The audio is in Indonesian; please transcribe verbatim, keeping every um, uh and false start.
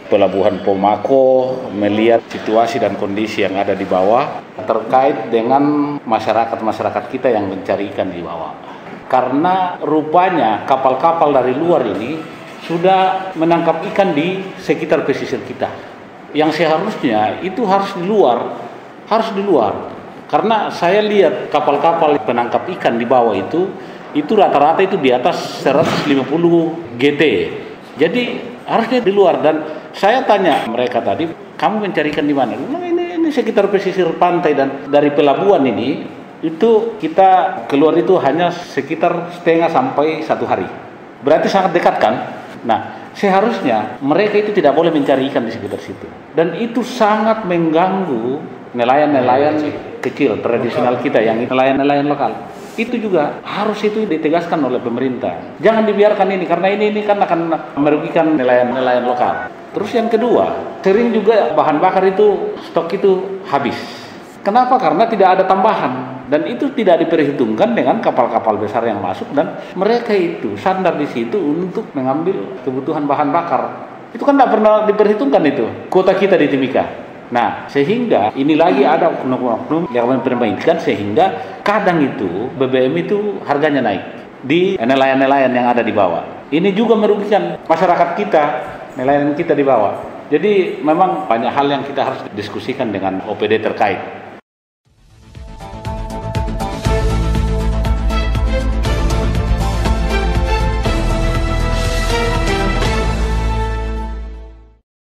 Pelabuhan Pomako melihat situasi dan kondisi yang ada di bawah terkait dengan masyarakat-masyarakat kita yang mencari ikan di bawah. Karena rupanya kapal-kapal dari luar ini sudah menangkap ikan di sekitar pesisir kita. Yang seharusnya itu harus di luar, harus di luar. Karena saya lihat kapal-kapal penangkap ikan di bawah itu, itu rata-rata itu di atas seratus lima puluh G T. Jadi harusnya di luar. Dan saya tanya mereka tadi, kamu mencari ikan di mana? Nah, ini, ini sekitar pesisir pantai dan dari pelabuhan ini, itu kita keluar itu hanya sekitar setengah sampai satu hari. Berarti sangat dekat kan? Nah, seharusnya mereka itu tidak boleh mencari ikan di sekitar situ. Dan itu sangat mengganggu nelayan-nelayan kecil tradisional kita yang nelayan-nelayan lokal. Itu juga harus itu ditegaskan oleh pemerintah. Jangan dibiarkan ini, karena ini ini kan akan merugikan nelayan-nelayan lokal. Terus yang kedua, sering juga bahan bakar itu stok itu habis. Kenapa? Karena tidak ada tambahan dan itu tidak diperhitungkan dengan kapal-kapal besar yang masuk dan mereka itu sandar di situ untuk mengambil kebutuhan bahan bakar. Itu kan tidak pernah diperhitungkan itu kuota kita di Timika. Nah, sehingga ini lagi ada oknum-oknum yang mempermainkan sehingga kadang itu B B M itu harganya naik di nelayan-nelayan yang ada di bawah. Ini juga merugikan masyarakat kita, nelayan kita di bawah. Jadi memang banyak hal yang kita harus diskusikan dengan O P D terkait.